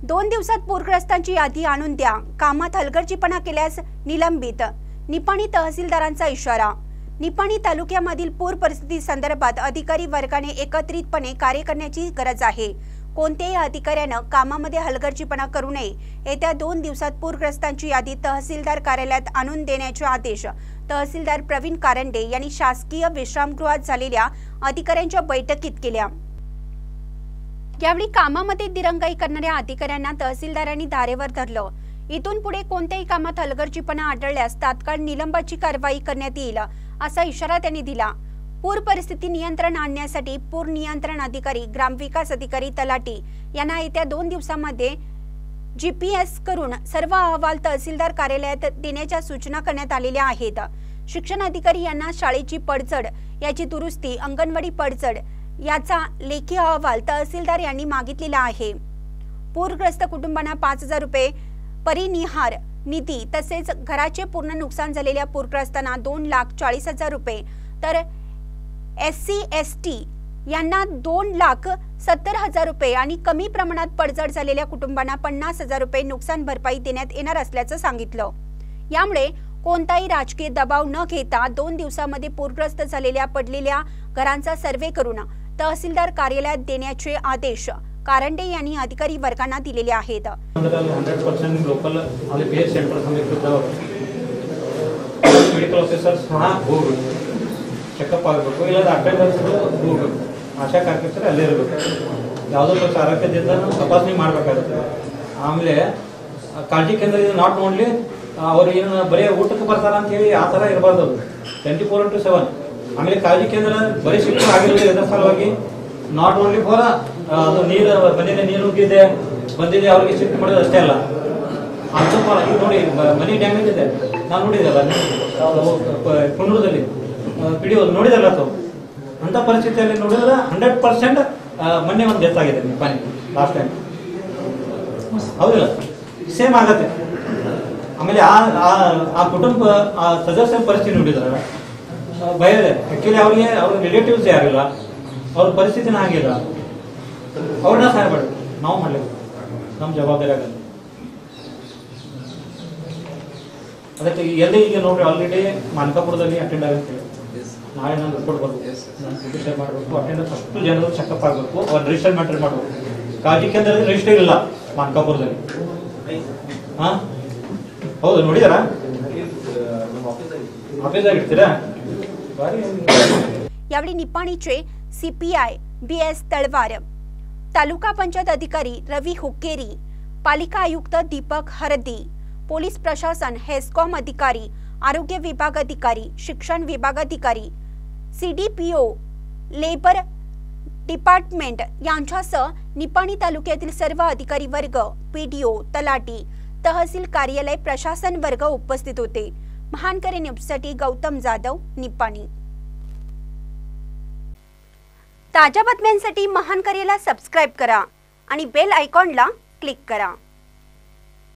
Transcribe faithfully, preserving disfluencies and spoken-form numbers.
दोन दिवसात पूरग्रस्तांची यादी आणून द्या, कामात हलगर्जीपणा केल्यास निलंबित। निपाणी तहसीलदारांचा इशारा। निपाणी तालुक्यामधील पूर परिस्थिती संदर्भात अधिकारी वर्गाने एकत्रितपणे कार्य करण्याची गरज आहे। कोणत्याही अधिकाऱ्याने कामामध्ये हलगर्जीपणा करू नये। येत्या दोन दिवसात पूरग्रस्तांची यादी तहसीलदार कार्यालयात आणून देण्याचे आदेश तहसीलदार प्रवीण कारंडे यांनी शासकीय विश्रामगृहात झालेल्या अधिकाऱ्यांच्या बैठकीत केल्या। यावेळी कामामध्ये दिरंगाई करणाऱ्या अधिकाऱ्यांना तहसीलदारांनी धारेवर धरलं। इथून पुढे कोणत्याही कामात हलगर्जीपणा आढळल्यास तात्काळ निलंबनाची कारवाई करण्यात येईल असा इशारा त्यांनी दिला। पूर परिस्थिती नियंत्रण आणण्यासाठी पूर नियंत्रण अधिकारी, ग्रामविकास अधिकारी, तलाठी यांना येत्या दोन दिवसांमध्ये जीपीएस करून सर्व अहवाल तहसीलदार कार्यालयात देण्याच्या सूचना करण्यात आलेल्या आहेत। शिक्षण अधिकारी यांना शाळेची पडझड, याची दुरुस्ती, अंगणवाडी पडझड याचा लेखी अहवाल तहसीलदार यांनी मागितलेला आहे। पूरग्रस्त कुटुंबांना पाच हजार रुपये परिनिहार निधी तसेच घराचे पूर्ण नुकसान झालेल्या पूरग्रस्तांना दोन लाख चाळीस हजार रुपये तर एस सी एस टी यांना दोन लाख सत्तर हजार रुपये आणि कमी प्रमाणात पडझड झालेल्या कुटुंबांना पन्नास हजार रुपये नुकसान भरपाई देण्यात येणार असल्याचं सांगितलं। यामुळे कोणताही राजकीय दबाव न घेता दोन दिवसांमध्ये पूरग्रस्त झालेल्या पडलेल्या घरांचा सर्वे करून तहसीलदार कार्यालयात देण्याचे आदेश कारंडे यांनी अधिकारी वर्गांना दिलेले आहेत। हंड्रेड पर्सेंट लोकल आले बी एस सेंटर समिति मेडिकल ऑफिसर्स हाँ ಹೋಗಬೇಕು ಚೆಕಪ್ ಆಗಬೇಕು ಇಲ್ಲ ಅಟೆಂಡೆನ್ಸ್ ಹೋಗಬೇಕು ಆಶಾ ಕಾರ್ಯಕರ್ತರು ಅಲ್ಲೇ ಇರಬೇಕು ಯಾವುದೋ ಒಂದು ಆರೋಗ್ಯದಿಂದ ನಾವು ತಪಾಸಣೆ ಮಾಡಬೇಕಾಗುತ್ತೆ ಆಮೇಲೆ ಕಾಳಜಿ ಕೇಂದ್ರ ಇದು ನಾಟ್ ಓನ್ಲಿ ಅವರು ಏನು ಬರೀ ಊಟಕ್ಕೆ ಬರ್ತಾರ ಅಂತ ಹೇಳಿ ಆ ತರ ಇರಬಾರ್ದು ಟ್ವೆಂಟಿ ಫೋರ್ ಇಂಟು ಸೆವೆನ್ ಆಮೇಲೆ ಕಾಳಜಿ ಕೇಂದ್ರ ಬರೀ ಶಿಫ್ಟ್ ಆಗಿರೋದು ಇದರ ಸಲುವಾಗಿ ನಾಟ್ ಓನ್ಲಿ ಫಾರ್ ಅದು ನೀರು ಮನೆಯಲ್ಲಿ ನೀರು ನುಗ್ಗಿದೆ ಬಂದಿದೆ ಅವರಿಗೆ ಶಿಫ್ಟ್ ಮಾಡೋದು ಅಷ್ಟೇ ಅಲ್ಲ ಅದು ಈಗ ನೋಡಿ ಮನಿ ಡ್ಯಾಮೇಜ್ ಇದೆ ನಾನು ನೋಡಿದಲ್ಲ ಕುಂದೂರದಲ್ಲಿ ವಿಡಿಯೋ ನೋಡಿದಲ್ಲ ಅದು ಅಂತ ಪರಿಸ್ಥಿತಿಯಲ್ಲಿ ನೋಡಿದ್ರೆ ಹಂಡ್ರೆಡ್ ಪರ್ಸೆಂಟ್ ಮೊನ್ನೆ ಒಂದು ಡೆತ್ ಆಗಿದೆ ನಿಪಾನಿ ಲಾಸ್ಟ್ ಟೈಮ್ ಹೌದಿಲ್ಲ ಸೇಮ್ ಆಗತ್ತೆ ಆಮೇಲೆ ಆ ಆ ಕುಟುಂಬ ಆ ಸದಸ್ಯರ ಪರಿಸ್ಥಿತಿ ನೋಡಿದ್ರೆ ಭಯ ಇದೆ ಆಕ್ಚುಲಿ ಅವ್ರಿಗೆ ಅವ್ರ ರಿಲೇಟಿವ್ಸ್ ಯಾರಿಲ್ಲ ಅವ್ರ ಪರಿಸ್ಥಿತಿನ ಆಗಿಲ್ಲ ಅವ್ರನ್ನ ಸಹಾಯ ಮಾಡಿ ನಾವು ಮಾಡಲಿಲ್ಲ ನಮ್ಮ ಜವಾಬ್ದಾರಿ ಆಗಲ್ಲ ಅದಕ್ಕೆ ಎಲ್ಲಿ ಈಗ ನೋಡ್ರಿ ಆಲ್ರೆಡಿ ಮಾನಕಾಪುರದಲ್ಲಿ ಅಟೆಂಡ್ ಆಗುತ್ತೆ ನಾಳೆ ನಾನು ರಿಪೋರ್ಟ್ ಬರ್ಬೇಕು ನಾನು ರಿಜಿಸ್ಟರ್ ಮಾಡಬೇಕು ಅಟೆಂಡೆನ್ಸ್ ಅಷ್ಟು ಜನರು ಚೆಕಪ್ ಆಗಬೇಕು ಅವ್ರು ರಿಜಿಸ್ಟರ್ ಮ್ಯಾಟ್ರಿ ಮಾಡಬೇಕು ಕಾಳಜಿ ಕೇಂದ್ರದಲ್ಲಿ ರಿಜಿಸ್ಟರ್ ಇಲ್ಲ ಮಾನಕಾಪುರದಲ್ಲಿ ಹಾ ಹೌದು ನೋಡಿದಾರಾ ಆಫೀಸಾಗಿ ಇರ್ತೀರಾ यावेळी निपाणीचे CPI B S Talwar, taluka panchayat अधिकारी रवी हुक्केरी, पालिका आयुक्त दीपक हरदी, पोलीस प्रशासन, हेस्कॉम अधिकारी, आरोग्य विभाग अधिकारी, शिक्षण विभाग अधिकारी, सीडीपीओ, लेबर डिपार्टमेंट यांच्यासह निपाणी तालुक्यातील सर्व अधिकारी वर्ग, पीडीओ, तलाठी, तहसील कार्यालय प्रशासन वर्ग उपस्थित होते। महानकरी न्यूजसाठी गौतम जाधव, निपाणी। ताज्या बातम्यांसाठी महानकरीला सबस्क्राइब करा आणि बेल आयकॉनला क्लिक करा।